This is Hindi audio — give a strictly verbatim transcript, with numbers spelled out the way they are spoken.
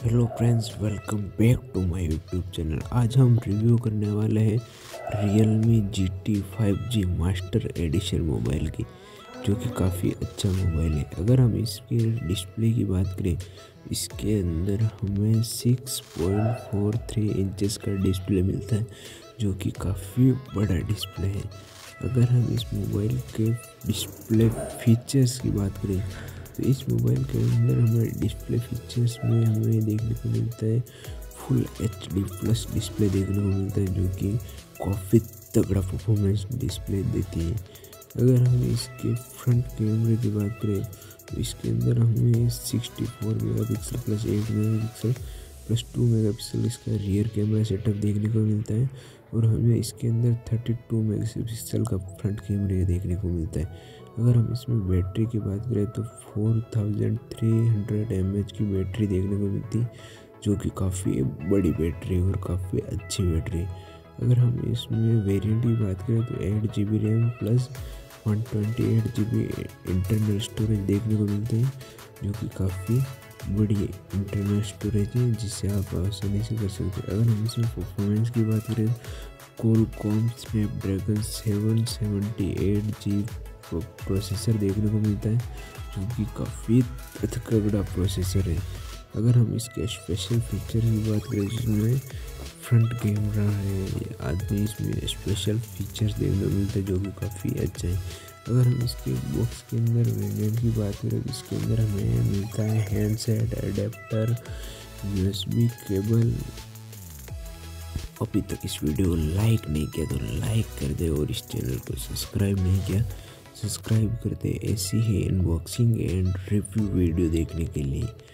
Hello friends, welcome back to my YouTube channel. आज हम रिव्यू करने वाले हैं Realme G T five G master edition mobile की, जो कि काफ़ी अच्छा मोबाइल है। अगर हम इसके डिस्प्ले की बात करें, इसके अंदर हमें six point four three inches का डिस्प्ले मिलता है, जो कि काफ़ी बड़ा डिस्प्ले है। अगर हम इस मोबाइल के डिस्प्ले फीचर्स की बात करें तो इस मोबाइल के अंदर हमें डिस्प्ले फीचर्स में हमें देखने को मिलता है full H D plus display देखने को मिलता है, जो कि काफ़ी तगड़ा परफॉर्मेंस डिस्प्ले देती है। अगर हम इसके फ्रंट कैमरे की बात करें तो इसके अंदर हमें sixty four megapixel plus eight megapixel plus two megapixel इसका रियर कैमरा सेटअप देखने को मिलता है, और हमें इसके अंदर थर्टी टू मेगापिक्सल का फ्रंट कैमरा देखने को मिलता है। अगर हम इसमें बैटरी की बात करें तो four thousand three hundred M H की बैटरी देखने को मिलती है, जो कि काफ़ी बड़ी बैटरी है और काफ़ी अच्छी बैटरी है। अगर हम इसमें वेरिएंट की बात करें तो eight G B RAM plus one twenty eight G B internal storage देखने को मिलते हैं, जो कि काफ़ी बड़ी इंटरनल स्टोरेज है, जिससे आप आसानी से कर सकते हैं। अगर हम इसमें परफॉर्मेंस की बात करें, Qualcomm Snapdragon seven seventy eight G processor देखने को मिलता है, जो कि काफ़ी तगड़ा प्रोसेसर है। अगर हम इसके स्पेशल फीचर की बात करें, जिसमें फ्रंट कैमरा है आदमी इसमें स्पेशल फीचर्स देखने को मिलता है, जो कि काफ़ी अच्छा है। अगर हम इसके बॉक्स के अंदर वेरिएंट की बात करें तो इसके अंदर हमें मिलता है handset adapter, U S B cable. अभी तक इस वीडियो को लाइक नहीं किया तो लाइक कर दे, और इस चैनल को सब्सक्राइब नहीं किया सब्सक्राइब कर दे ऐसी ही अनबॉक्सिंग एंड रिव्यू वीडियो देखने के लिए।